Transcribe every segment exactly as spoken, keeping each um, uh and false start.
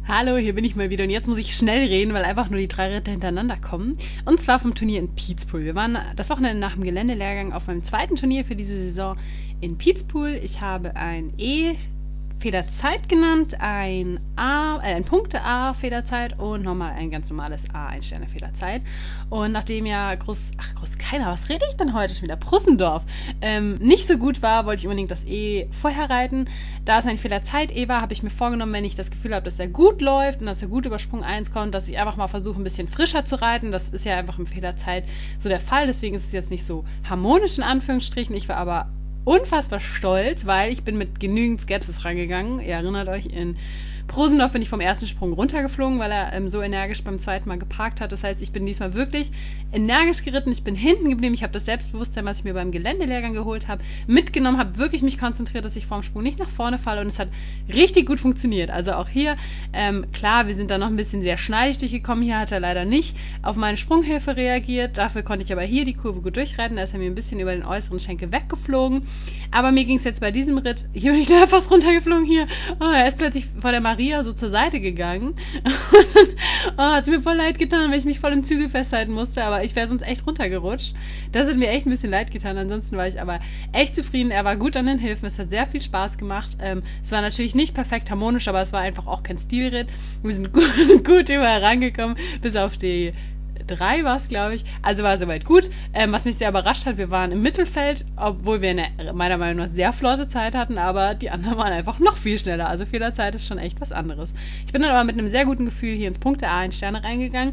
Hallo, hier bin ich mal wieder und jetzt muss ich schnell reden, weil einfach nur die drei Ritter hintereinander kommen. Und zwar vom Turnier in Pietspool. Wir waren das Wochenende nach dem Geländelehrgang auf meinem zweiten Turnier für diese Saison in Pietspool. Ich habe ein E Federzeit genannt, ein A, äh, ein Punkte-A Federzeit und nochmal ein ganz normales A, ein Sterne Federzeit. Und nachdem ja Groß, ach Groß keiner, was rede ich denn heute schon wieder? Prussendorf, ähm, nicht so gut war, wollte ich unbedingt das E vorher reiten. Da es ein Federzeit E war, habe ich mir vorgenommen, wenn ich das Gefühl habe, dass er gut läuft und dass er gut über Sprung eins kommt, dass ich einfach mal versuche, ein bisschen frischer zu reiten. Das ist ja einfach im Federzeit so der Fall, deswegen ist es jetzt nicht so harmonisch in Anführungsstrichen. Ich war aber unfassbar stolz, weil ich bin mit genügend Skepsis rangegangen. Ihr erinnert euch, in Prosendorf bin ich vom ersten Sprung runtergeflogen, weil er ähm, so energisch beim zweiten Mal geparkt hat. Das heißt, ich bin diesmal wirklich energisch geritten. Ich bin hinten geblieben. Ich habe das Selbstbewusstsein, was ich mir beim Geländelehrgang geholt habe, mitgenommen, habe wirklich mich konzentriert, dass ich vorm Sprung nicht nach vorne falle und es hat richtig gut funktioniert. Also auch hier, ähm, klar, wir sind da noch ein bisschen sehr schneidig durchgekommen. Hier hat er leider nicht auf meine Sprunghilfe reagiert. Dafür konnte ich aber hier die Kurve gut durchreiten. Da ist er mir ein bisschen über den äußeren Schenkel weggeflogen. Aber mir ging es jetzt bei diesem Ritt, hier bin ich da fast runtergeflogen, hier. Oh, er ist plötzlich vor der Maria so zur Seite gegangen. Oh, hat es mir voll leid getan, weil ich mich voll im Zügel festhalten musste, aber ich wäre sonst echt runtergerutscht. Das hat mir echt ein bisschen leid getan. Ansonsten war ich aber echt zufrieden. Er war gut an den Hilfen. Es hat sehr viel Spaß gemacht. Ähm, es war natürlich nicht perfekt harmonisch, aber es war einfach auch kein Stilritt. Wir sind gut, gut überall rangekommen, bis auf die drei war es, glaube ich. Also war soweit gut. Ähm, was mich sehr überrascht hat, wir waren im Mittelfeld, obwohl wir eine meiner Meinung nach sehr flotte Zeit hatten, aber die anderen waren einfach noch viel schneller. Also Federzeit ist schon echt was anderes. Ich bin dann aber mit einem sehr guten Gefühl hier ins Punkte-A in Sterne reingegangen,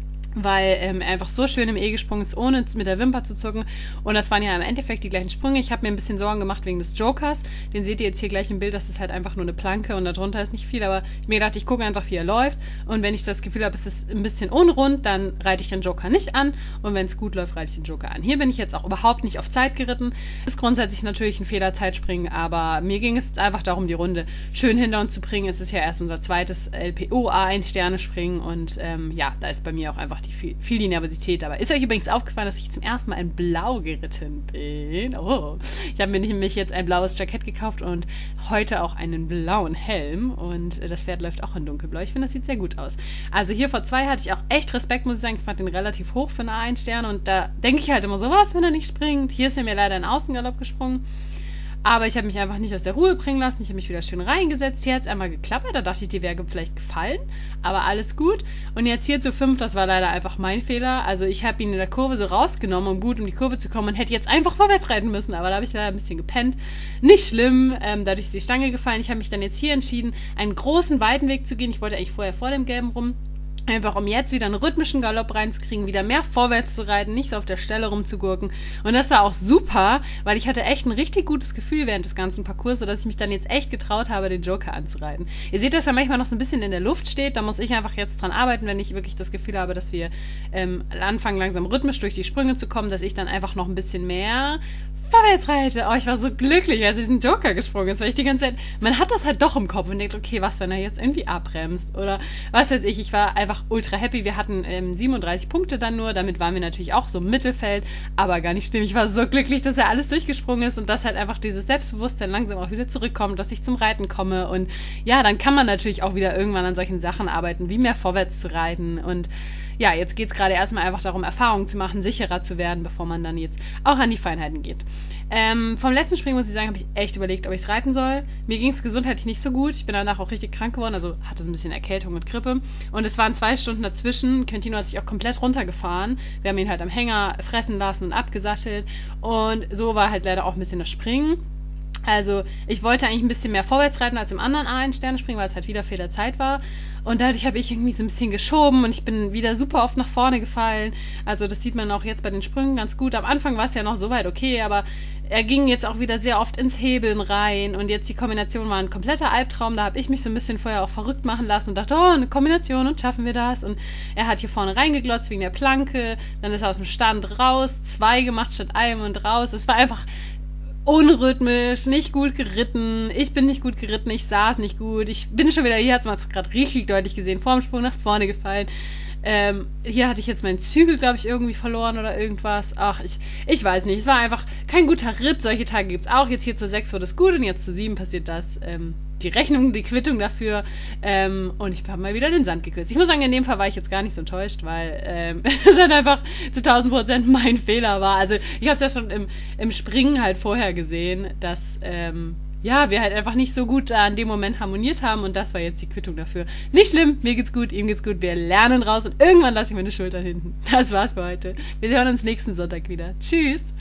weil ähm, er einfach so schön im E gesprungen ist, ohne mit der Wimper zu zucken. Und das waren ja im Endeffekt die gleichen Sprünge. Ich habe mir ein bisschen Sorgen gemacht wegen des Jokers. Den seht ihr jetzt hier gleich im Bild, das ist halt einfach nur eine Planke und darunter ist nicht viel. Aber ich mir gedacht, ich gucke einfach, wie er läuft. Und wenn ich das Gefühl habe, es ist ein bisschen unrund, dann reite ich den Joker nicht an. Und wenn es gut läuft, reite ich den Joker an. Hier bin ich jetzt auch überhaupt nicht auf Zeit geritten. Ist grundsätzlich natürlich ein Federzeitspringen, aber mir ging es einfach darum, die Runde schön hinter uns zu bringen. Es ist ja erst unser zweites L P O A ein Sterne springen und ähm, ja, da ist bei mir auch einfach die viel, viel die Nervosität dabei. Ist euch übrigens aufgefallen, dass ich zum ersten Mal in Blau geritten bin? Oh. Ich habe mir nämlich jetzt ein blaues Jackett gekauft und heute auch einen blauen Helm und das Pferd läuft auch in dunkelblau. Ich finde, das sieht sehr gut aus. Also hier vor zwei hatte ich auch echt Respekt, muss ich sagen. Ich fand den relativ hoch für eine A eins Sterne und da denke ich halt immer so, was, wenn er nicht springt? Hier ist er mir leider in Außengalopp gesprungen. Aber ich habe mich einfach nicht aus der Ruhe bringen lassen. Ich habe mich wieder schön reingesetzt. Hier hat es einmal geklappert. Da dachte ich, die wäre vielleicht gefallen. Aber alles gut. Und jetzt hier zu fünf, das war leider einfach mein Fehler. Also ich habe ihn in der Kurve so rausgenommen, um gut um die Kurve zu kommen und hätte jetzt einfach vorwärts reiten müssen. Aber da habe ich leider ein bisschen gepennt. Nicht schlimm. Ähm, dadurch ist die Stange gefallen. Ich habe mich dann jetzt hier entschieden, einen großen, weiten Weg zu gehen. Ich wollte eigentlich vorher vor dem Gelben rum. Einfach um jetzt wieder einen rhythmischen Galopp reinzukriegen, wieder mehr vorwärts zu reiten, nicht so auf der Stelle rumzugurken. Und das war auch super, weil ich hatte echt ein richtig gutes Gefühl während des ganzen Parcours, sodass ich mich dann jetzt echt getraut habe, den Joker anzureiten. Ihr seht, dass er manchmal noch so ein bisschen in der Luft steht. Da muss ich einfach jetzt dran arbeiten, wenn ich wirklich das Gefühl habe, dass wir ähm, anfangen, langsam rhythmisch durch die Sprünge zu kommen, dass ich dann einfach noch ein bisschen mehr vorwärts reite. Oh, ich war so glücklich, als ich diesen Joker gesprungen ist, weil ich die ganze Zeit, man hat das halt doch im Kopf und denkt, okay, was, wenn er jetzt irgendwie abbremst oder was weiß ich. Ich war einfach ultra happy. Wir hatten ähm, siebenunddreißig Punkte dann nur, damit waren wir natürlich auch so im Mittelfeld, aber gar nicht schlimm. Ich war so glücklich, dass er alles durchgesprungen ist und dass halt einfach dieses Selbstbewusstsein langsam auch wieder zurückkommt, dass ich zum Reiten komme und ja, dann kann man natürlich auch wieder irgendwann an solchen Sachen arbeiten, wie mehr vorwärts zu reiten und ja, jetzt geht es gerade erstmal einfach darum, Erfahrungen zu machen, sicherer zu werden, bevor man dann jetzt auch an die Feinheiten geht. Ähm, vom letzten Springen, muss ich sagen, habe ich echt überlegt, ob ich es reiten soll. Mir ging es gesundheitlich nicht so gut. Ich bin danach auch richtig krank geworden, also hatte so ein bisschen Erkältung und Grippe. Und es waren zwei Stunden dazwischen. Quintino hat sich auch komplett runtergefahren. Wir haben ihn halt am Hänger fressen lassen und abgesattelt. Und so war halt leider auch ein bisschen das Springen. Also ich wollte eigentlich ein bisschen mehr vorwärts reiten als im anderen A eins Sterne springen, weil es halt wieder Federzeit war. Und dadurch habe ich irgendwie so ein bisschen geschoben und ich bin wieder super oft nach vorne gefallen. Also das sieht man auch jetzt bei den Sprüngen ganz gut. Am Anfang war es ja noch soweit okay, aber er ging jetzt auch wieder sehr oft ins Hebeln rein. Und jetzt die Kombination war ein kompletter Albtraum. Da habe ich mich so ein bisschen vorher auch verrückt machen lassen und dachte, oh, eine Kombination und schaffen wir das. Und er hat hier vorne reingeglotzt wegen der Planke. Dann ist er aus dem Stand raus, zwei gemacht statt einem und raus. Es war einfach unrhythmisch, nicht gut geritten. Ich bin nicht gut geritten, ich saß nicht gut. Ich bin schon wieder, hier hat man es gerade richtig deutlich gesehen, vorm Sprung nach vorne gefallen. Ähm, hier hatte ich jetzt meinen Zügel, glaube ich, irgendwie verloren oder irgendwas. Ach, ich, ich weiß nicht. Es war einfach kein guter Ritt. Solche Tage gibt es auch. Jetzt hier zu sechs wurde es gut und jetzt zu sieben passiert das. Ähm, die Rechnung, die Quittung dafür. Ähm, und ich habe mal wieder den Sand geküsst. Ich muss sagen, in dem Fall war ich jetzt gar nicht so enttäuscht, weil ähm, es halt einfach zu tausend Prozent mein Fehler war. Also ich habe es ja schon im, im Springen halt vorher gesehen, dass ähm, ja, wir halt einfach nicht so gut an dem Moment harmoniert haben und das war jetzt die Quittung dafür. Nicht schlimm, mir geht's gut, ihm geht's gut, wir lernen raus und irgendwann lasse ich meine Schultern hinten. Das war's für heute. Wir hören uns nächsten Sonntag wieder. Tschüss!